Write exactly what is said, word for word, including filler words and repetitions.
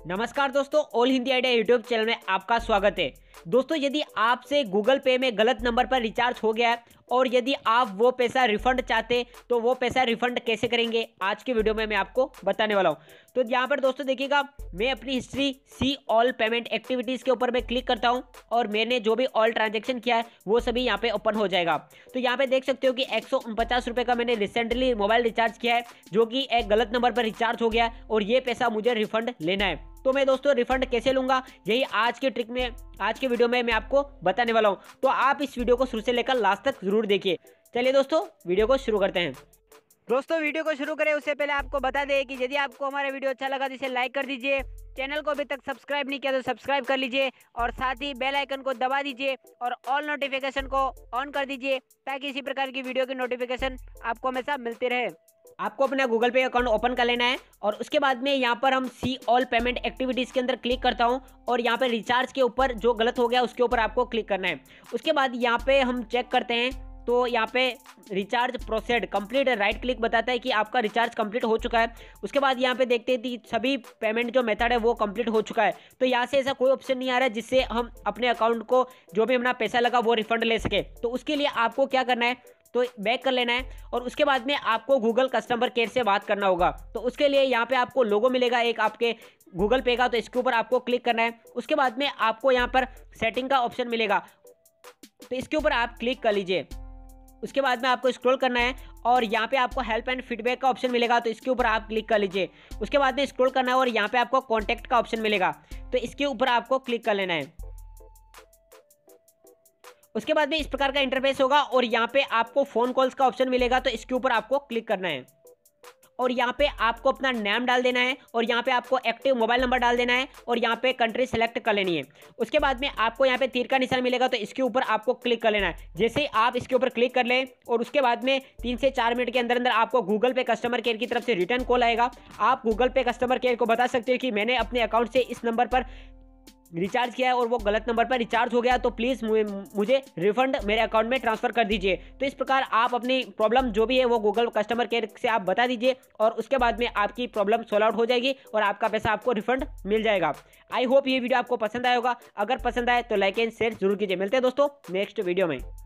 नमस्कार दोस्तों, all Hindi idea YouTube channel में आपका स्वागत है। दोस्तों, यदि आपसे गूगल पे में गलत नंबर पर रिचार्ज हो गया है और यदि आप वो पैसा रिफंड चाहते तो वो पैसा रिफंड कैसे करेंगे, आज की वीडियो में मैं आपको बताने वाला हूं। तो यहाँ पर दोस्तों देखिएगा, मैं अपनी history see all payment activities के ऊपर मैं क्लिक करता हूं और मैंने जो भी ऑल ट्रांजेक्शन किया है वो सभी यहाँ पे ओपन हो जाएगा। तो यहाँ पे देख सकते हो कि एक सौ उनपचास रुपये का मैंने रिसेंटली मोबाइल रिचार्ज किया है, जो कि एक गलत नंबर पर रिचार्ज हो गया है और ये पैसा मुझे रिफंड लेना है। तो मैं दोस्तों रिफंड कैसे लूंगा, यही आज के ट्रिक में आज के वीडियो में मैं आपको बताने वाला हूं। तो आप इस वीडियो को शुरू से लेकर लास्ट तक जरूर देखिए। चलिए दोस्तों, वीडियो को शुरू करते हैं। दोस्तों, वीडियो को शुरू करें उससे पहले आपको बता दें कि यदि आपको हमारा वीडियो अच्छा लगा तो इसे लाइक कर दीजिए, चैनल को अभी तक सब्सक्राइब नहीं किया तो सब्सक्राइब कर लीजिए और साथ ही बेल आइकन को दबा दीजिए और ऑल नोटिफिकेशन को ऑन कर दीजिए ताकि इसी प्रकार की वीडियो की नोटिफिकेशन आपको हमेशा मिलती रहे। आपको अपना गूगल पे अकाउंट ओपन कर लेना है और उसके बाद में यहाँ पर हम सी ऑल पेमेंट एक्टिविटीज़ के अंदर क्लिक करता हूँ और यहाँ पे रिचार्ज के ऊपर जो गलत हो गया उसके ऊपर आपको क्लिक करना है। उसके बाद यहाँ पे हम चेक करते हैं तो यहाँ पे recharge proceed complete right click बताता है कि आपका रिचार्ज कंप्लीट हो चुका है। उसके बाद यहाँ पे देखते हैं कि सभी पेमेंट जो मेथड है वो कंप्लीट हो चुका है। तो यहाँ से ऐसा कोई ऑप्शन नहीं आ रहा है जिससे हम अपने अकाउंट को जो भी अपना पैसा लगा वो रिफंड ले सके। तो उसके लिए आपको क्या करना है, तो बैक कर लेना है और उसके बाद में आपको गूगल कस्टमर केयर से बात करना होगा। तो उसके लिए यहाँ पे आपको लोगो मिलेगा एक आपके गूगल पे का, तो इसके ऊपर आपको क्लिक करना है। उसके बाद में आपको यहाँ पर सेटिंग का ऑप्शन मिलेगा, तो इसके ऊपर आप क्लिक कर लीजिए। उसके बाद में आपको स्क्रॉल करना है और यहाँ पे आपको हेल्प एंड फीडबैक का ऑप्शन मिलेगा, तो इसके ऊपर आप क्लिक कर लीजिए। उसके बाद में स्क्रॉल करना है और यहाँ पे आपको कॉन्टैक्ट का ऑप्शन मिलेगा, तो इसके ऊपर आपको क्लिक कर लेना है। उसके बाद में इस प्रकार का इंटरफेस होगा और यहाँ पे आपको फोन कॉल्स का ऑप्शन मिलेगा, तो इसके ऊपर आपको क्लिक करना है और यहाँ पे आपको अपना नाम डाल देना है और यहाँ पे आपको एक्टिव मोबाइल नंबर डाल देना है और यहाँ पे कंट्री सेलेक्ट कर लेनी है। उसके बाद में आपको यहाँ पे तीर का निशान मिलेगा, तो इसके ऊपर आपको क्लिक कर लेना है। जैसे ही आप इसके ऊपर क्लिक कर लें और उसके बाद में तीन से चार मिनट के अंदर अंदर आपको गूगल पे कस्टमर केयर की तरफ से रिटर्न कॉल आएगा। आप गूगल पे कस्टमर केयर को बता सकते हो कि मैंने अपने अकाउंट से इस नंबर पर रिचार्ज किया है और वो गलत नंबर पर रिचार्ज हो गया, तो प्लीज़ मुझे रिफंड मेरे अकाउंट में ट्रांसफ़र कर दीजिए। तो इस प्रकार आप अपनी प्रॉब्लम जो भी है वो गूगल कस्टमर केयर से आप बता दीजिए और उसके बाद में आपकी प्रॉब्लम सॉल्व आउट हो जाएगी और आपका पैसा आपको रिफंड मिल जाएगा। आई होप ये वीडियो आपको पसंद आया होगा। अगर पसंद आए तो लाइक एंड शेयर जरूर कीजिए। मिलते हैं दोस्तों नेक्स्ट वीडियो में।